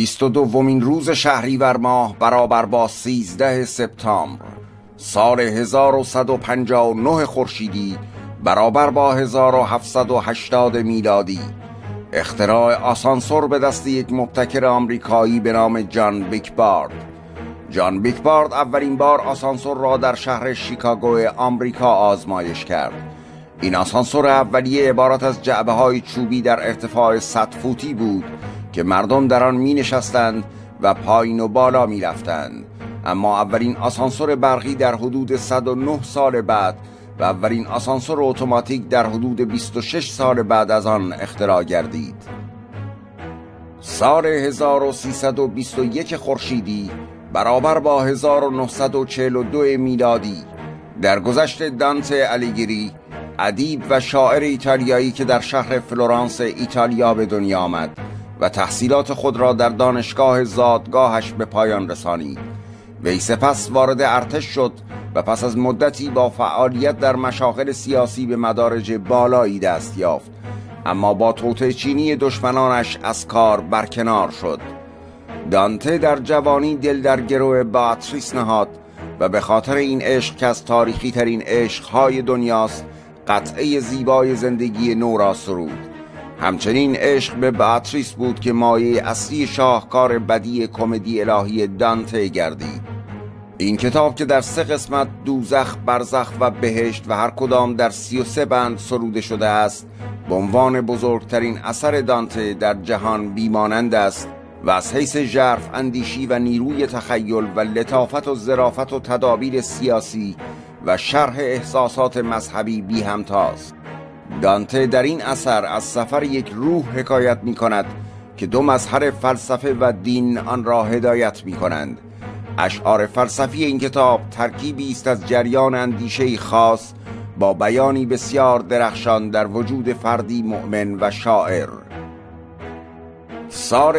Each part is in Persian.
22مین روز شهریور ماه برابر با 13 سپتامبر سال 1159 خورشیدی برابر با 1780 میلادی اختراع آسانسور به دست یک مبتکر آمریکایی به نام جان بیکبارد. جان بیکبارد اولین بار آسانسور را در شهر شیکاگو آمریکا آزمایش کرد. این آسانسور اولیه عبارت از جعبه‌های چوبی در ارتفاع 100 فوتی بود که مردم در آن می نشستند و پایین و بالا می رفتند. اما اولین آسانسور برقی در حدود 109 سال بعد و اولین آسانسور اتوماتیک در حدود 26 سال بعد از آن اختراع گردید. سال 1321 خورشیدی برابر با 1942 میلادی درگذشت دانته آلیگری، ادیب و شاعر ایتالیایی که در شهر فلورانس ایتالیا به دنیا آمد و تحصیلات خود را در دانشگاه زادگاهش به پایان رسانید. وی سپس وارد ارتش شد و پس از مدتی با فعالیت در مشاغل سیاسی به مدارج بالایی دست یافت، اما با توطئه چینی دشمنانش از کار برکنار شد. دانته در جوانی دل در گرو بیاتریس نهاد و به خاطر این عشق که از تاریخی ترین عشقهای دنیاست قطعه زیبای زندگی نو را سرود. همچنین عشق به بیاتریس بود که مایه اصلی شاهکار بدیع کمدی الهی دانته گردید. این کتاب که در 3 قسمت دوزخ، برزخ و بهشت و هر کدام در 33 بند سروده شده است به عنوان بزرگترین اثر دانته در جهان بیمانند است و از حیث ژرف اندیشی و نیروی تخیل و لطافت و ظرافت و تدابیر سیاسی و شرح احساسات مذهبی بی همتاست. دانته در این اثر از سفر یک روح حکایت می کند که 2 مظهر فلسفه و دین آن را هدایت می کنند. اشعار فلسفی این کتاب ترکیبی است از جریان اندیشه‌ای خاص با بیانی بسیار درخشان در وجود فردی مؤمن و شاعر. سال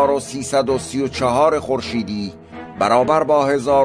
1334 خورشیدی برابر با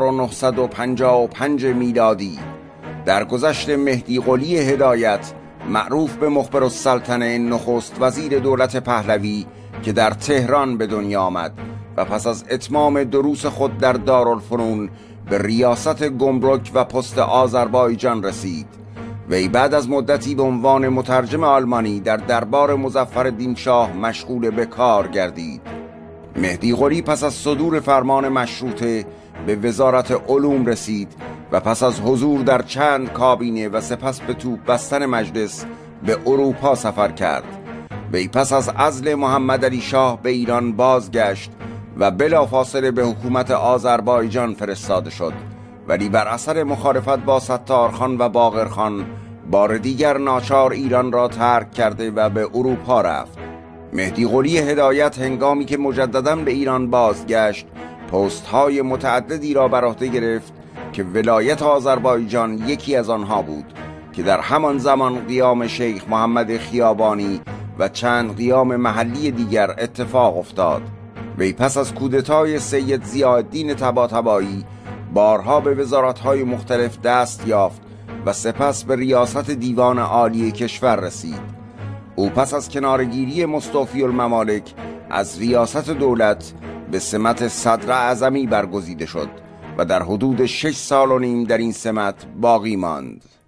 1955 میلادی درگذشت مهدی قلی هدایت، معروف به مخبرالسلطنه، نخست وزیر دولت پهلوی که در تهران به دنیا آمد و پس از اتمام دروس خود در دارالفنون به ریاست گمرک و پست آذربایجان رسید. وی بعد از مدتی به عنوان مترجم آلمانی در دربار مظفرالدین شاه مشغول به کار گردید. مهدی قلی پس از صدور فرمان مشروطه به وزارت علوم رسید و پس از حضور در چند کابینه و سپس به توپ بستن مجلس به اروپا سفر کرد. وی پس از عزل محمد علی شاه به ایران بازگشت و بلافاصله به حکومت آذربایجان فرستاده شد، ولی بر اثر مخالفت با ستارخان و باقرخان بار دیگر ناچار ایران را ترک کرده و به اروپا رفت. مهدی قلی هدایت هنگامی که مجدداً به ایران بازگشت پست‌های متعددی را بر عهده گرفت که ولایت آذربایجان یکی از آنها بود که در همان زمان قیام شیخ محمد خیابانی و چند قیام محلی دیگر اتفاق افتاد. وی پس از کودتای سید ضیاءالدین طباطبایی بارها به وزارت‌های مختلف دست یافت و سپس به ریاست دیوان عالی کشور رسید. او پس از کنارگیری مستوفی الممالک از ریاست دولت به سمت صدر اعظمی برگزیده شد و در حدود 6 سال و نیم در این سمت باقی ماند.